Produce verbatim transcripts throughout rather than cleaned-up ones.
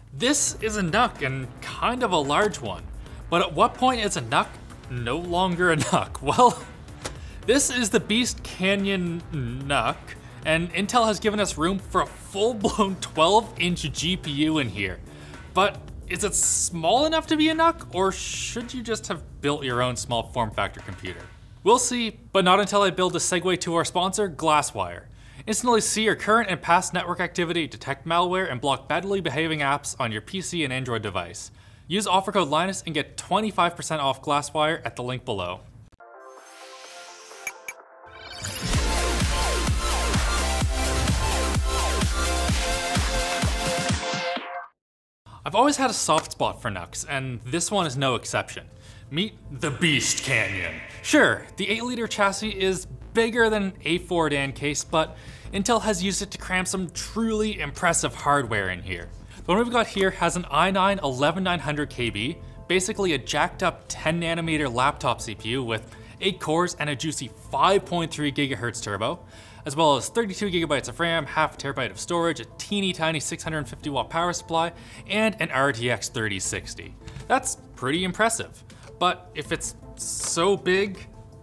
This is a N U C and kind of a large one. But at what point is a N U C no longer a N U C? Well, this is the Beast Canyon N U C, and Intel has given us room for a full-blown twelve inch G P U in here. But is it small enough to be a N U C, or should you just have built your own small form factor computer? We'll see, but not until I build a segue to our sponsor, Glasswire. Instantly see your current and past network activity, detect malware, and block badly behaving apps on your P C and Android device. Use offer code Linus and get twenty-five percent off Glasswire at the link below. I've always had a soft spot for N U Cs, and this one is no exception. Meet the Beast Canyon. Sure, the eight liter chassis is bigger than an A four DAN case, but Intel has used it to cram some truly impressive hardware in here. The one we've got here has an i nine eleven nine hundred K B, basically a jacked up ten nanometer laptop C P U with eight cores and a juicy five point three gigahertz turbo, as well as thirty-two gigabytes of RAM, half a terabyte of storage, a teeny tiny six hundred fifty watt power supply, and an R T X thirty sixty. That's pretty impressive. But if it's so big,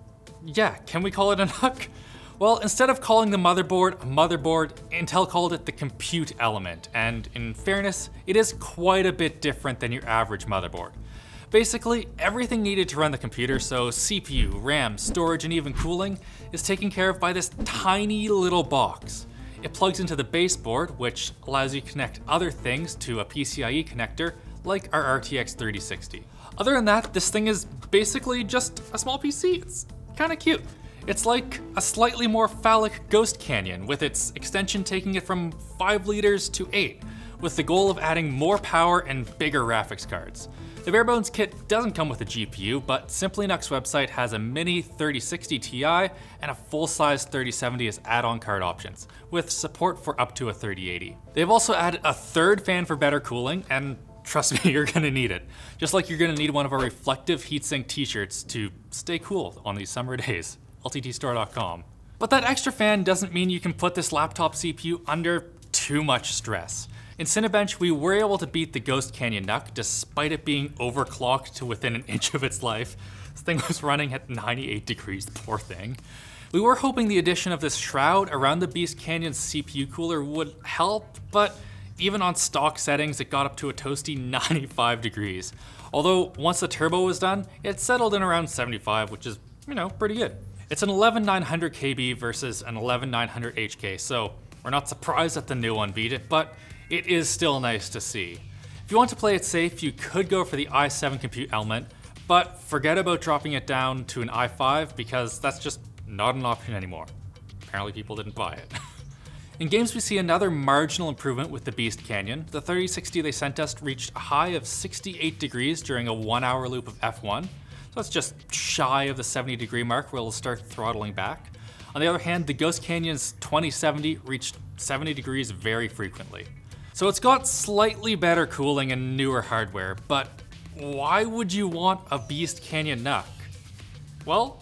yeah, can we call it a N U C? Well, instead of calling the motherboard a motherboard, Intel called it the compute element, and in fairness, it is quite a bit different than your average motherboard. Basically, everything needed to run the computer, so C P U, RAM, storage, and even cooling, is taken care of by this tiny little box. It plugs into the baseboard, which allows you to connect other things to a PCIe connector, like our R T X thirty sixty. Other than that, this thing is basically just a small P C. It's kinda cute. It's like a slightly more phallic Ghost Canyon, with its extension taking it from five liters to eight, with the goal of adding more power and bigger graphics cards. The barebones kit doesn't come with a G P U, but Simply N U C's website has a mini thirty sixty Ti and a full-size thirty seventy as add-on card options, with support for up to a thirty eighty. They've also added a third fan for better cooling, and trust me, you're gonna need it. Just like you're gonna need one of our reflective heatsink t-shirts to stay cool on these summer days. L T T store dot com. But that extra fan doesn't mean you can put this laptop C P U under too much stress. In Cinebench, we were able to beat the Ghost Canyon N U C despite it being overclocked to within an inch of its life. This thing was running at ninety-eight degrees, poor thing. We were hoping the addition of this shroud around the Beast Canyon C P U cooler would help, but even on stock settings, it got up to a toasty ninety-five degrees. Although once the turbo was done, it settled in around seventy-five, which is, you know, pretty good. It's an eleven nine hundred K B versus an eleven nine hundred H K, so we're not surprised that the new one beat it, but it is still nice to see. If you want to play it safe, you could go for the i seven compute element, but forget about dropping it down to an i five because that's just not an option anymore. Apparently people didn't buy it. In games, we see another marginal improvement with the Beast Canyon. The thirty sixty they sent us reached a high of sixty-eight degrees during a one hour loop of F one. So that's just shy of the seventy degree mark where it'll start throttling back. On the other hand, the Ghost Canyon's twenty seventy reached seventy degrees very frequently. So it's got slightly better cooling and newer hardware, but why would you want a Beast Canyon N U C? Well,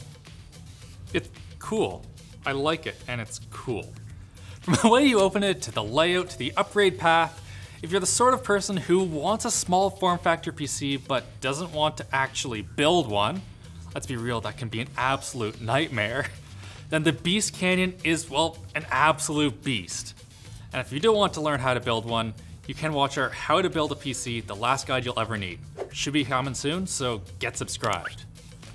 it's cool. I like it, and it's cool. From the way you open it, to the layout, to the upgrade path, if you're the sort of person who wants a small form factor P C but doesn't want to actually build one, let's be real, that can be an absolute nightmare, then the Beast Canyon is, well, an absolute beast. And if you do want to learn how to build one, you can watch our How to Build a P C, the last guide you'll ever need. Should be coming soon, so get subscribed.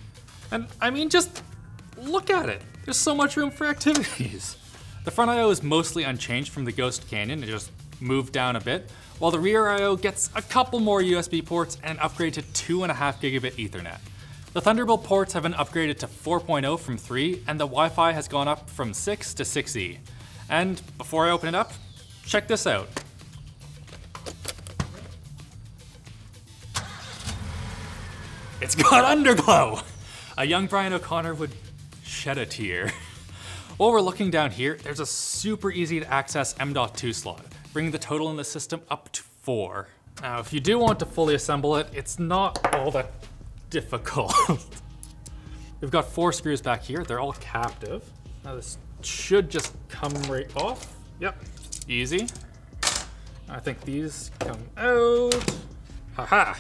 And I mean, just look at it. There's so much room for activities. The front I O is mostly unchanged from the Ghost Canyon, it just moved down a bit, while the rear I O gets a couple more U S B ports and an upgrade to two and a half gigabit Ethernet. The Thunderbolt ports have been upgraded to four point oh from three, and the Wi-Fi has gone up from six to six E. And before I open it up, check this out. It's got underglow! A young Brian O'Connor would shed a tear. While we're looking down here, there's a super easy to access M dot two slot, bringing the total in the system up to four. Now, if you do want to fully assemble it, it's not all that difficult. We've got four screws back here. They're all captive. Now this should just come right off. Yep, easy. I think these come out. Haha.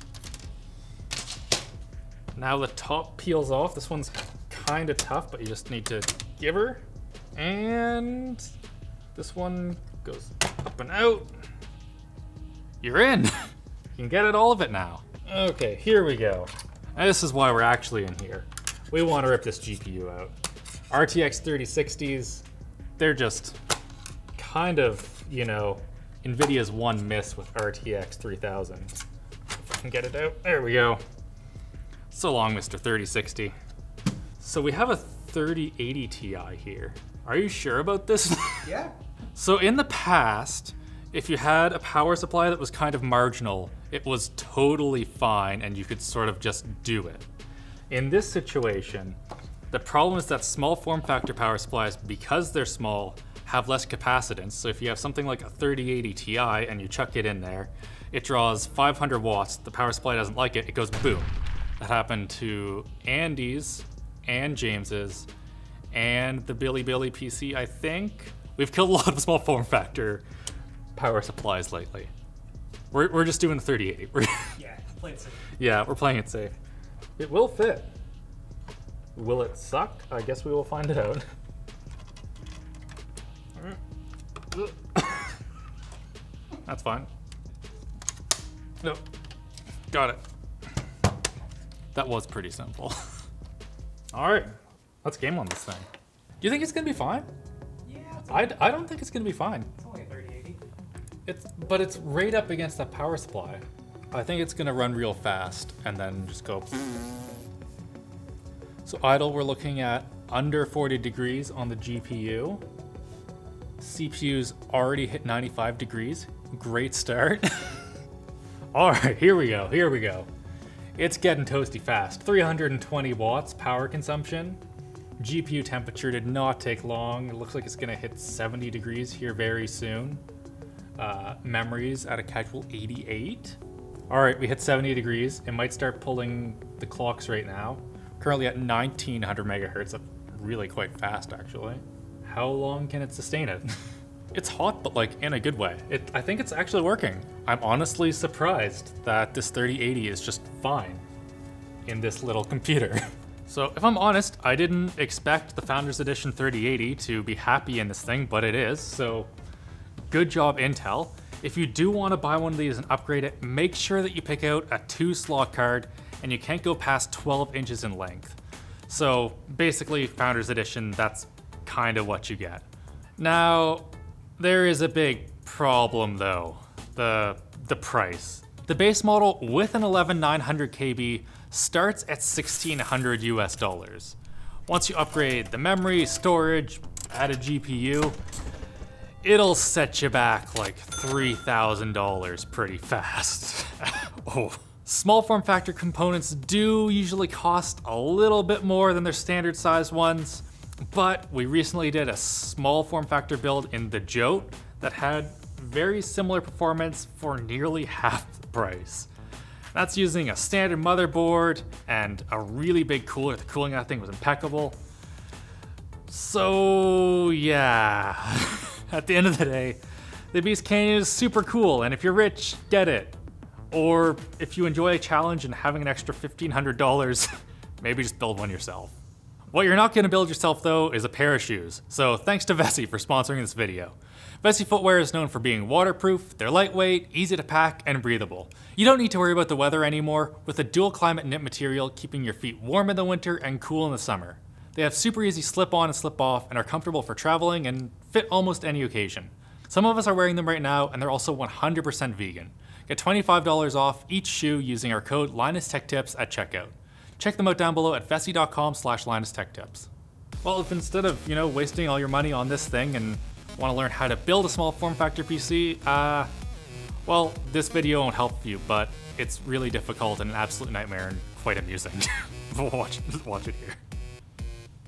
Now the top peels off. This one's kind of tough, but you just need to give her. And this one goes up and out. You're in. You can get it all of it now. Okay, here we go. And this is why we're actually in here. We want to rip this G P U out. R T X thirty sixties, they're just kind of, you know, NVIDIA's one miss with R T X three thousand. If I can get it out, there we go. So long, Mister thirty sixty. So we have a thirty eighty Ti here. Are you sure about this? Yeah. So in the past, if you had a power supply that was kind of marginal, it was totally fine and you could sort of just do it. In this situation, the problem is that small form factor power supplies, because they're small, have less capacitance. So if you have something like a thirty eighty Ti and you chuck it in there, it draws five hundred watts, the power supply doesn't like it, it goes boom. That happened to Andy's and James's and the Billy Billy P C, I think. We've killed a lot of small form factor power supplies lately. We're, we're just doing the thirty eighty. We're Yeah, play it safe. yeah, we're playing it safe. It will fit. Will it suck? I guess we will find it out. That's fine. Nope. Got it. That was pretty simple. All right, let's game on this thing. Do you think it's gonna be fine? Yeah, it's, I, I don't think it's gonna be fine. it's only a thirty eighty. It's, but it's right up against that power supply. I think it's gonna run real fast and then just go. So idle, we're looking at under forty degrees on the G P U. C P U's already hit ninety-five degrees. Great start. All right, here we go, here we go. It's getting toasty fast. three hundred twenty watts power consumption. G P U temperature did not take long. It looks like it's gonna hit seventy degrees here very soon. Uh, memories at a casual eighty-eight. All right, we hit seventy degrees. It might start pulling the clocks right now. Currently at nineteen hundred megahertz. That's really quite fast, actually. How long can it sustain it? It's hot, but like in a good way. It, I think it's actually working. I'm honestly surprised that this thirty eighty is just fine in this little computer. So if I'm honest, I didn't expect the Founders Edition thirty eighty to be happy in this thing, but it is. So good job, Intel. If you do want to buy one of these and upgrade it, make sure that you pick out a two slot card and you can't go past twelve inches in length. So basically Founders Edition, that's kind of what you get. Now, there is a big problem though, the, the price. The base model with an eleven nine hundred K B starts at sixteen hundred U S dollars. Once you upgrade the memory, storage, add a G P U, it'll set you back like three thousand dollars pretty fast. Oh. Small form factor components do usually cost a little bit more than their standard size ones, but we recently did a small form factor build in the Jote that had very similar performance for nearly half the price. That's using a standard motherboard and a really big cooler. The cooling on that thing was impeccable. So yeah, at the end of the day, the Beast Canyon is super cool, and if you're rich, get it. Or if you enjoy a challenge and having an extra fifteen hundred dollars, maybe just build one yourself. What you're not gonna build yourself though is a pair of shoes. So thanks to Vessi for sponsoring this video. Vessi footwear is known for being waterproof, they're lightweight, easy to pack, and breathable. You don't need to worry about the weather anymore with a dual climate knit material keeping your feet warm in the winter and cool in the summer. They have super easy slip on and slip off and are comfortable for traveling and fit almost any occasion. Some of us are wearing them right now and they're also one hundred percent vegan. Get twenty-five dollars off each shoe using our code Linus Tech Tips at checkout. Check them out down below at vessi dot com slash Linus Tech Tips. Well, if instead of, you know, wasting all your money on this thing and want to learn how to build a small form factor P C, uh, well, this video won't help you, but it's really difficult and an absolute nightmare and quite amusing. watch, watch it here.